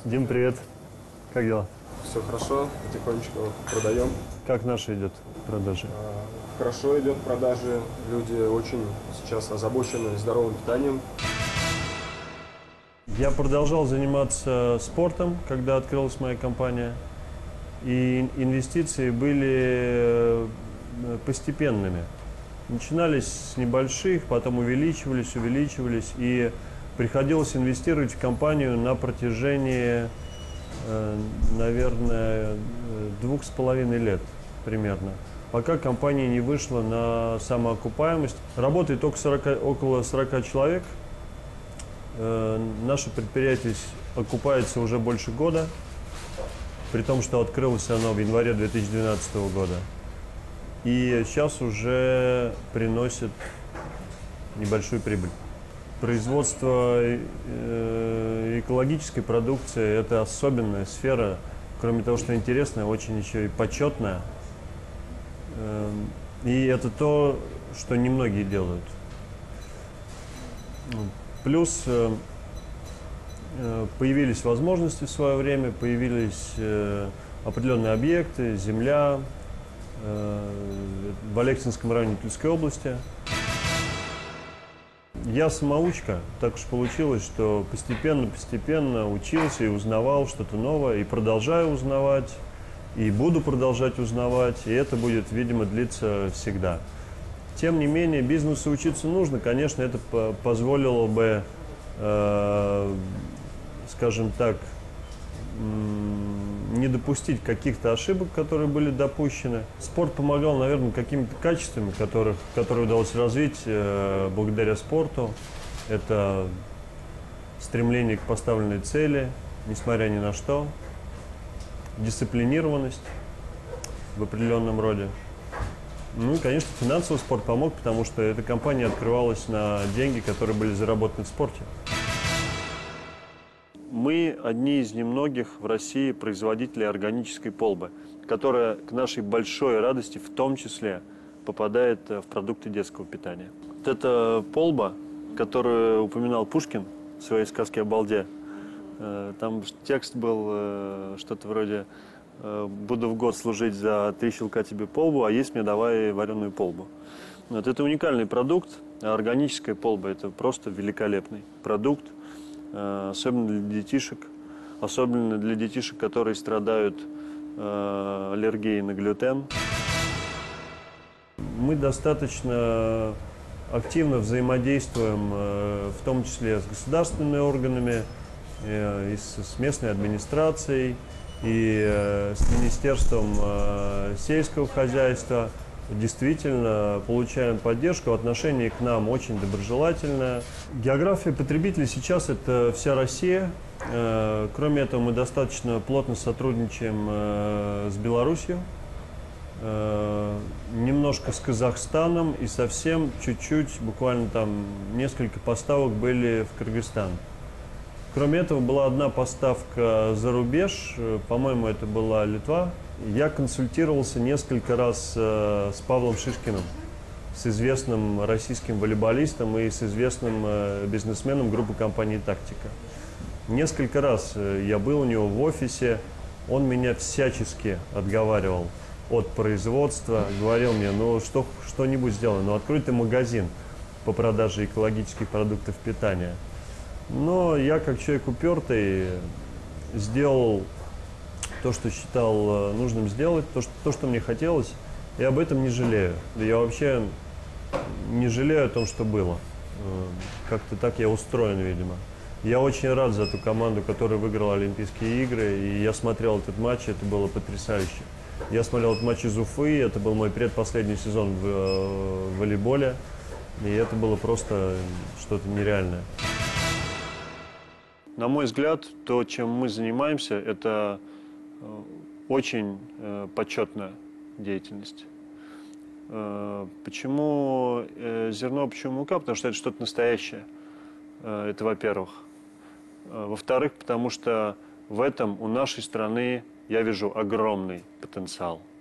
Дим, привет. Как дела? Все хорошо, потихонечку продаем. Как наши идет продажи? Хорошо идет продажи. Люди очень сейчас озабочены здоровым питанием. Я продолжал заниматься спортом, когда открылась моя компания. И инвестиции были постепенными. Начинались с небольших, потом увеличивались. И приходилось инвестировать в компанию на протяжении, наверное, 2,5 лет примерно. Пока компания не вышла на самоокупаемость. Работает около 40 человек. Наше предприятие окупается уже больше года, при том, что открылось оно в январе 2012 года. И сейчас уже приносит небольшую прибыль. Производство экологической продукции – это особенная сфера, кроме того, что интересная, очень еще и почетная. И это то, что немногие делают. Плюс появились возможности в свое время, появились определенные объекты, земля в Алексинском районе Тульской области. Я самоучка, так уж получилось, что постепенно учился и узнавал что-то новое, и продолжаю узнавать, и буду продолжать узнавать, и это будет, видимо, длиться всегда. Тем не менее, бизнесу учиться нужно. Конечно, это позволило бы, скажем так, не допустить каких-то ошибок, которые были допущены. Спорт помогал, наверное, какими-то качествами, которые удалось развить благодаря спорту. Это стремление к поставленной цели, несмотря ни на что, дисциплинированность в определенном роде. Ну и, конечно, финансовый спорт помог, потому что эта компания открывалась на деньги, которые были заработаны в спорте. Мы одни из немногих в России производителей органической полбы, которая, к нашей большой радости, в том числе попадает в продукты детского питания. Вот эта полба, которую упоминал Пушкин в своей сказке о балде, там текст был что-то вроде: «Буду в год служить за 3 щелка тебе полбу, а есть мне давай вареную полбу». Вот это уникальный продукт, а органическая полба – это просто великолепный продукт, особенно для детишек, которые страдают аллергией на глютен. Мы достаточно активно взаимодействуем, в том числе с государственными органами, и с местной администрацией, и с Министерством сельского хозяйства. Действительно получаем поддержку, отношение к нам очень доброжелательное. География потребителей сейчас – это вся Россия. Кроме этого, мы достаточно плотно сотрудничаем с Беларусью, немножко с Казахстаном и совсем чуть-чуть, буквально там несколько поставок были в Кыргызстан. Кроме этого, была одна поставка за рубеж, по-моему, это была Литва. Я консультировался несколько раз с Павлом Шишкиным, с известным российским волейболистом и с известным бизнесменом группы компании «Тактика». Несколько раз я был у него в офисе, он меня всячески отговаривал от производства, говорил мне: ну что-нибудь сделай, ну открой ты магазин по продаже экологических продуктов питания. Но я, как человек упертый, сделал то, что считал нужным сделать, то, что мне хотелось, и об этом не жалею. Я вообще не жалею о том, что было. Как-то так я устроен, видимо. Я очень рад за ту команду, которая выиграла Олимпийские игры, и я смотрел этот матч, это было потрясающе. Я смотрел этот матч из Уфы, это был мой предпоследний сезон в волейболе, и это было просто что-то нереальное. На мой взгляд, то, чем мы занимаемся, это очень почетная деятельность. Почему зерно, почему мука? Потому что это что-то настоящее. Это во-первых. Во-вторых, потому что в этом у нашей страны я вижу огромный потенциал.